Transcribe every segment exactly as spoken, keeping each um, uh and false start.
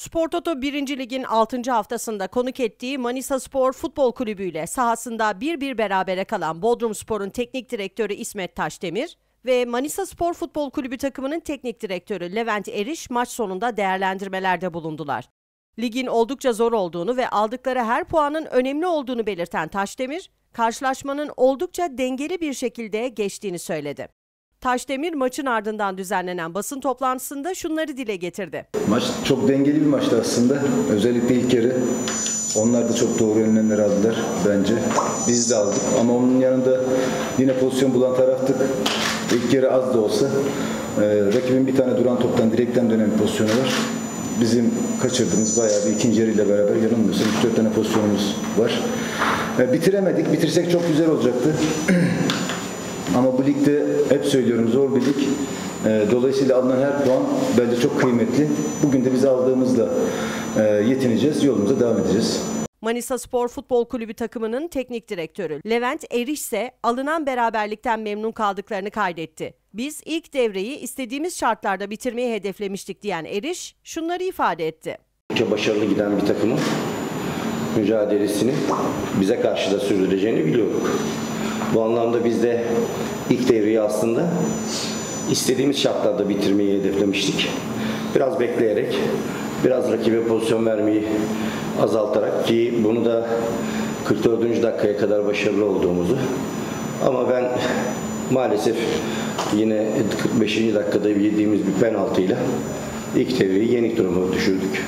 Spor Toto birinci Lig'in altıncı haftasında konuk ettiği Manisaspor Futbol Kulübü ile sahasında bir bir berabere kalan Bodrumspor'un teknik direktörü İsmet Taşdemir ve Manisaspor Futbol Kulübü takımının teknik direktörü Levent Eriş maç sonunda değerlendirmelerde bulundular. Ligin oldukça zor olduğunu ve aldıkları her puanın önemli olduğunu belirten Taşdemir, karşılaşmanın oldukça dengeli bir şekilde geçtiğini söyledi. Taşdemir maçın ardından düzenlenen basın toplantısında şunları dile getirdi. Maç çok dengeli bir maçtı aslında. Özellikle ilk yarı. Onlar da çok doğru önlemler aldılar bence. Biz de aldık ama onun yanında yine pozisyon bulan taraftık. İlk yarı az da olsa e, rakibin bir tane duran toptan direkten dönen bir pozisyonu var. Bizim kaçırdığımız bayağı bir ikinci yarıyla beraber yanılmıyorsam üç dört tane pozisyonumuz var. E, bitiremedik. Bitirsek çok güzel olacaktı. Ama bu ligde hep söylüyorum zor bir lig. Dolayısıyla alınan her puan bence çok kıymetli. Bugün de biz aldığımızla yetineceğiz, yolumuza devam edeceğiz. Manisaspor Futbol Kulübü takımının teknik direktörü Levent Eriş ise alınan beraberlikten memnun kaldıklarını kaydetti. Biz ilk devreyi istediğimiz şartlarda bitirmeyi hedeflemiştik diyen Eriş şunları ifade etti. Çok başarılı giden bir takımın mücadelesini bize karşı da sürdüreceğini biliyorduk. Bu anlamda biz de ilk devreyi aslında istediğimiz şartlarda bitirmeyi hedeflemiştik. Biraz bekleyerek, biraz rakibe pozisyon vermeyi azaltarak ki bunu da kırk dördüncü dakikaya kadar başarılı olduğumuzu ama ben maalesef yine kırk beşinci dakikada yediğimiz bir penaltıyla ilk devreyi yenik duruma düşürdük.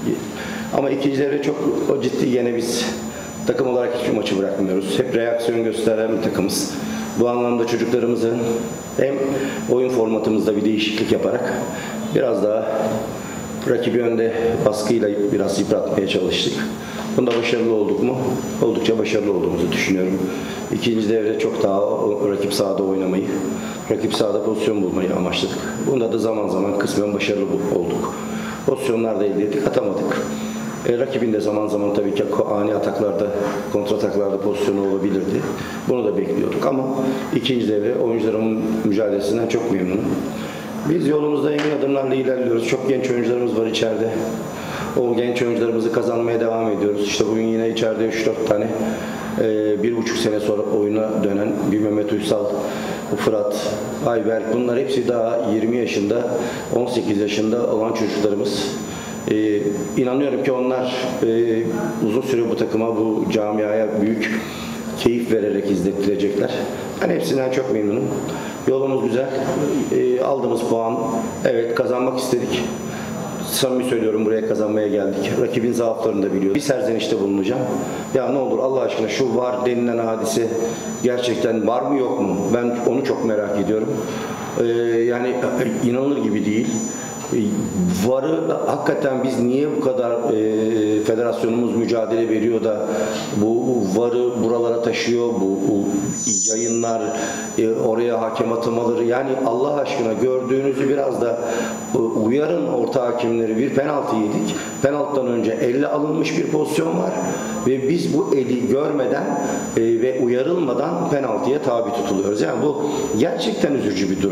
Ama ikinci devre çok o ciddi yine biz takım olarak hiçbir maçı bırakmıyoruz. Hep reaksiyon gösteren bir takımız. Bu anlamda çocuklarımızın hem oyun formatımızda bir değişiklik yaparak biraz daha rakibi önde baskıyla biraz yıpratmaya çalıştık. Bunda başarılı olduk mu? Oldukça başarılı olduğumuzu düşünüyorum. İkinci devre çok daha rakip sahada oynamayı, rakip sahada pozisyon bulmayı amaçladık. Bunda da zaman zaman kısmen başarılı olduk. Pozisyonlar da elde ettik, atamadık. E, rakibin de zaman zaman tabii ki ani ataklarda, kontrataklarda pozisyonu olabilirdi. Bunu da bekliyorduk ama ikinci devre oyuncularımın mücadelesinden çok memnunum. Biz yolumuzda emin adımlarla ilerliyoruz. Çok genç oyuncularımız var içeride. O genç oyuncularımızı kazanmaya devam ediyoruz. İşte bugün yine içeride üç dört tane e, bir buçuk sene sonra oyuna dönen bir Mehmet Uysal, Fırat, Ayberk bunlar hepsi daha yirmi yaşında, on sekiz yaşında olan çocuklarımız. Ee, inanıyorum ki onlar e, uzun süre bu takıma, bu camiaya büyük keyif vererek izlettirecekler. Ben hepsinden çok memnunum. Yolumuz güzel. E, aldığımız puan, evet kazanmak istedik. Samimi söylüyorum buraya kazanmaya geldik. Rakibin zaaflarını da biliyoruz. Bir serzenişte bulunacağım. Ya ne olur Allah aşkına şu var denilen hadise gerçekten var mı yok mu? Ben onu çok merak ediyorum. E, yani inanılır gibi değil. Varı hakikaten biz niye bu kadar e, federasyonumuz mücadele veriyor da bu varı buralara taşıyor, bu, bu yayınlar e, oraya hakem atamaları yani Allah aşkına gördüğünüzü biraz da e, uyarın orta hakemleri. Bir penaltı yedik. Penaltıdan önce elle alınmış bir pozisyon var ve biz bu eli görmeden e, ve uyarılmadan penaltıya tabi tutuluyoruz. Yani bu gerçekten üzücü bir durum.